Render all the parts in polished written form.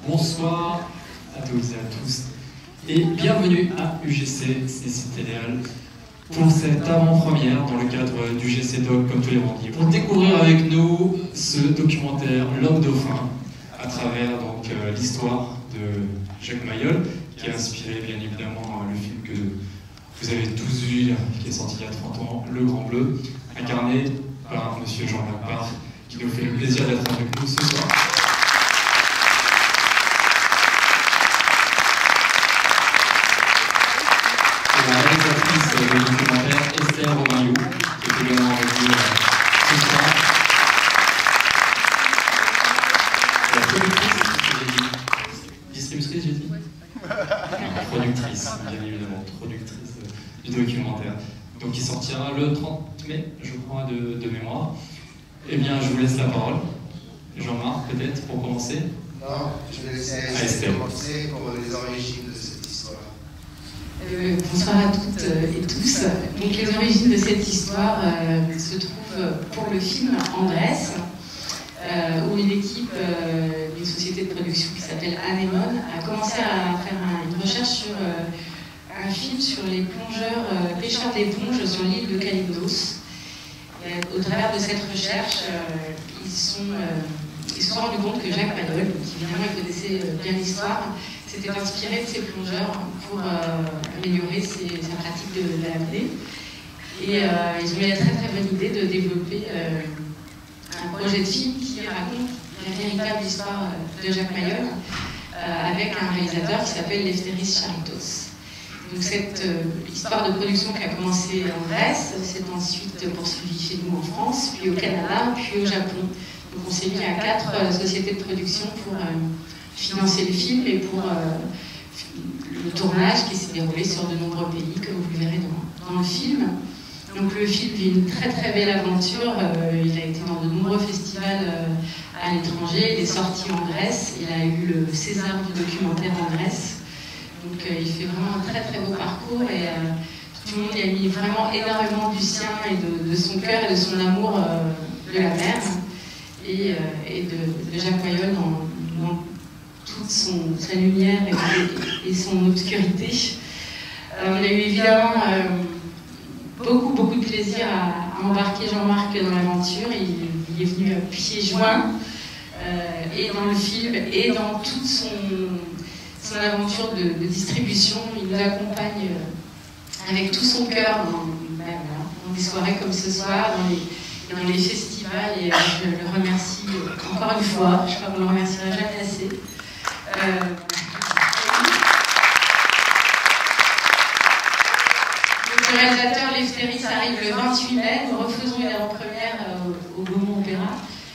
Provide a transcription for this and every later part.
Bonsoir à toutes et à tous et bienvenue à UGC CCTL pour cette avant-première dans le cadre du GC Doc comme tous les vendredis pour découvrir avec nous ce documentaire L'Homme Dauphin à travers donc l'histoire de Jacques Mayol qui a inspiré bien évidemment le film que vous avez tous vu qui est sorti il y a 30 ans, Le Grand Bleu, incarné par monsieur Jean-Marc Barre qui nous fait le plaisir d'être avec nous ce soir. La réalisatrice du documentaire Esther Romagnot, qui est également avec nous ce soir. La productrice, distributrice, j'ai dit productrice, bien évidemment, productrice du documentaire. Donc il sortira le 30 mai, je crois, de mémoire. Eh bien, je vous laisse la parole. Jean-Marc, peut-être, pour commencer. Non, je vais laisser commencer pour les origines de cette histoire. Bonsoir à toutes et tous. Donc, les origines de cette histoire se trouvent pour le film en Grèce, où une équipe d'une société de production qui s'appelle Anémone a commencé à faire une recherche sur un film sur les plongeurs, pêcheurs d'éponges sur l'île de Kalymnos. Au travers de cette recherche, ils se sont rendus compte que Jacques Mayol, qui évidemment connaissait bien l'histoire, s'était inspiré de ces plongeurs pour améliorer sa pratique de l'apnée. Et ils ont eu la très très bonne idée de développer un projet de film qui raconte la véritable histoire de Jacques Mayol avec un réalisateur qui s'appelle Lefteris Charlitos. Donc cette histoire de production qui a commencé en Grèce s'est ensuite poursuivie chez nous en France, puis au Canada, puis au Japon. Donc on s'est mis à 4 sociétés de production pour financer le film et pour le tournage qui s'est déroulé sur de nombreux pays, comme vous le verrez dans le film. Donc le film vit une très très belle aventure. Il a été dans de nombreux festivals à l'étranger, il est sorti en Grèce, il a eu le César du documentaire en Grèce. Donc il fait vraiment un très très beau parcours et tout le monde y a mis vraiment énormément du sien et de son cœur et de son amour de la mer et de Jacques Mayol dans toute sa lumière et son obscurité. On a eu évidemment beaucoup de plaisir à embarquer Jean-Marc dans l'aventure. Il est venu à pieds joints et dans le film et dans toute son aventure de distribution. Il nous accompagne avec tout son cœur dans des soirées comme ce soir, dans les festivals, et je le remercie encore une fois. Je crois qu'on ne le remerciera jamais assez. Le réalisateur Lefteris arrive le 28 mai. Nous refaisons une avant-première au Gaumont Opéra.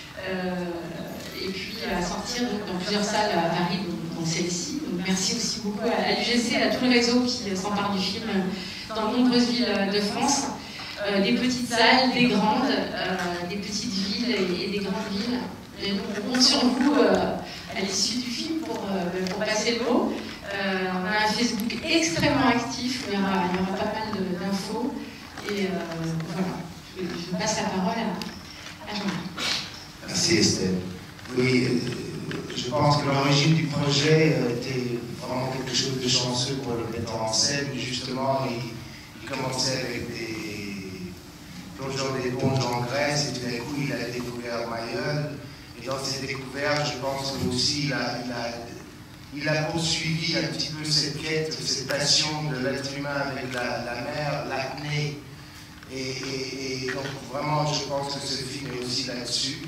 Et puis à sortir dans plusieurs salles à Paris, dont celle-ci. Merci aussi beaucoup à l'UGC, à tout le réseau qui s'empare du film dans de nombreuses villes de France. Des petites salles, des grandes, des petites villes et des grandes villes. Et donc on compte sur vous à l'issue du film pour passer le mot. On a un Facebook extrêmement actif, il y aura pas mal d'infos. Et voilà, je passe la parole à Jean-Marc. Merci Estelle. Oui, je pense que l'origine du projet était vraiment quelque chose de chanceux pour le mettre en scène. Justement, il commençait avec des plongeurs d'éponges en Grèce et tout d'un coup il a découvert Mayol. Et dans ses découvertes, je pense que aussi il a poursuivi un petit peu cette quête, cette passion de l'être humain avec la mer, l'apnée. Et donc vraiment, je pense que ce film est aussi là-dessus.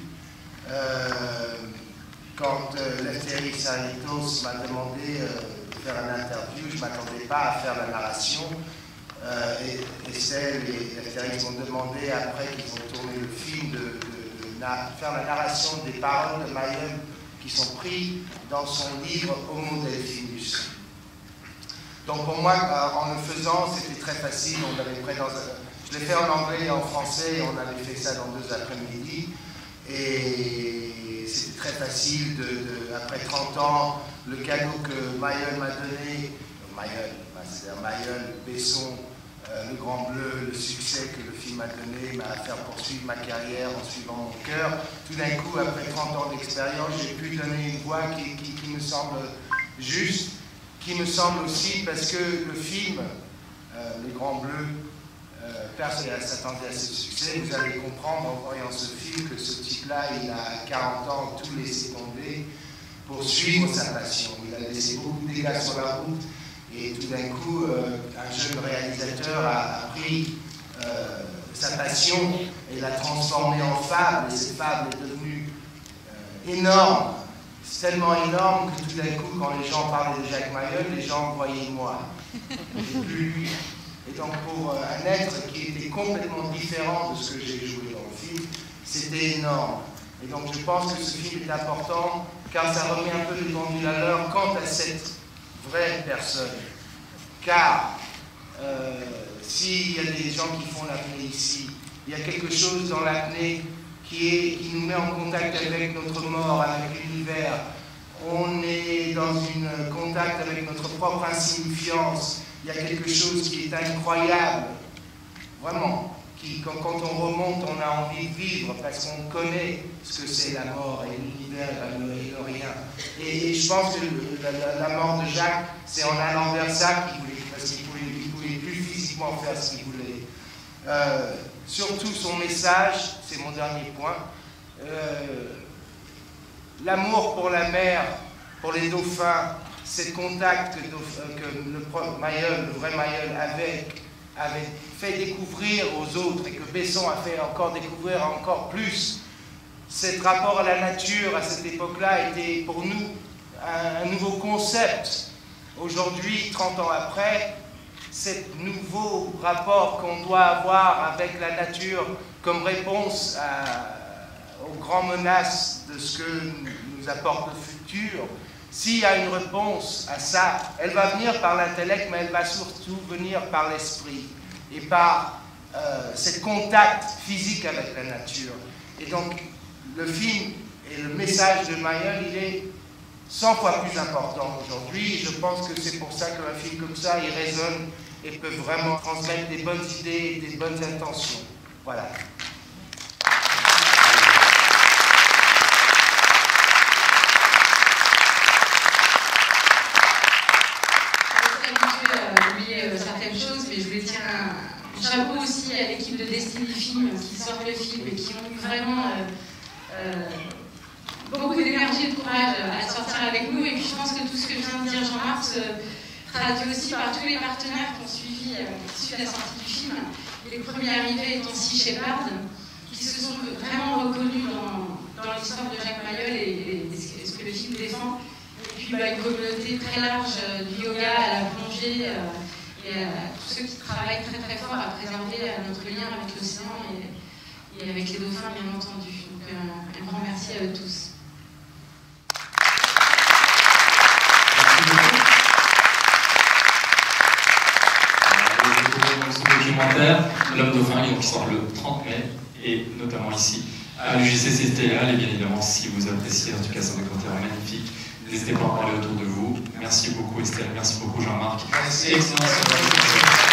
Quand Lefteris Charlitos m'a demandé de faire une interview, je ne m'attendais pas à faire la narration. Et Estelle et Lefteris m'ont demandé, après qu'ils ont tourné le film, de faire la narration des paroles de Mayol qui sont prises dans son livre Homo Delphinus. Donc pour moi, en le faisant, c'était très facile. On avait je l'ai fait en anglais et en français, on avait fait ça dans 2 après-midi. Et c'était très facile, après 30 ans, le cadeau que Mayol m'a donné, c'est-à-dire Mayol, Besson, Le Grand Bleu, le succès que le film a donné m'a fait poursuivre ma carrière en suivant mon cœur. Tout d'un coup, après 30 ans d'expérience, j'ai pu donner une voix qui me semble juste, qui me semble aussi parce que le film, Le Grand Bleu, personne ne s'attendait à ce succès. Vous allez comprendre en voyant ce film que ce type-là, il a 40 ans tout laissé tomber pour suivre sa passion. Il a laissé beaucoup de dégâts sur la route et tout d'un coup, un jeune réalisateur a pris sa passion et l'a transformée en fable, et cette fable est devenue énorme. C'est tellement énorme que tout d'un coup, quand les gens parlaient de Jacques Mayol, les gens voyaient moi, et plus lui. Et donc pour un être qui était complètement différent de ce que j'ai joué dans le film, c'était énorme. Et donc je pense que ce film est important, car ça remet un peu les pendules à l'heure quant à cette vraie personne. Car s'il y a des gens qui font l'apnée ici, il y a quelque chose dans l'apnée qui nous met en contact avec notre mort, avec l'univers. On est dans un contact avec notre propre insignifiance. Il y a quelque chose qui est incroyable, vraiment. Quand on remonte, on a envie de vivre parce qu'on connaît ce que c'est la mort et l'univers et le rien. Et je pense que la mort de Jacques, c'est en allant vers ça qu'il voulait, parce qu'il ne pouvait plus physiquement faire ce qu'il voulait. Surtout son message, c'est mon dernier point, l'amour pour la mer, pour les dauphins, ce contact que le vrai Mayol avait fait découvrir aux autres et que Besson a fait encore découvrir encore plus. Cet rapport à la nature à cette époque-là était pour nous un nouveau concept. Aujourd'hui, 30 ans après, ce nouveau rapport qu'on doit avoir avec la nature comme réponse aux grandes menaces de ce que nous apporte le futur, s'il y a une réponse à ça, elle va venir par l'intellect, mais elle va surtout venir par l'esprit et par ce contact physique avec la nature. Et donc, le film et le message de Mayol, il est 100 fois plus important aujourd'hui. Je pense que c'est pour ça qu'un film comme ça, il résonne et peut vraiment transmettre des bonnes idées et des bonnes intentions. Voilà. Certaines choses, mais je voulais tirer un chapeau aussi à l'équipe de Destiny Film qui sort le film et qui ont eu vraiment beaucoup d'énergie et de courage à sortir avec nous. Et puis je pense que tout ce que vient de dire Jean-Marc se traduit aussi par tous les partenaires qui ont suivi la sortie du film. Les premiers arrivés étant Sea Shepherd, qui se sont vraiment reconnus dans l'histoire de Jacques Mayol et ce que le film défend. Et puis une communauté très large du yoga à la plongée. Et à tous ceux qui travaillent très très fort à préserver notre lien avec l'océan et avec les dauphins, bien entendu. Donc un grand merci à eux tous. Dans ce documentaire, L'Homme Dauphin, qui sort le 30 mai, et notamment ici, à l'UGC Citadelle. Et bien évidemment, si vous appréciez en tout cas ce documentaire magnifique, n'hésitez pas à en parler autour de vous. Merci beaucoup Estelle, merci beaucoup Jean-Marc. Merci. Excellent.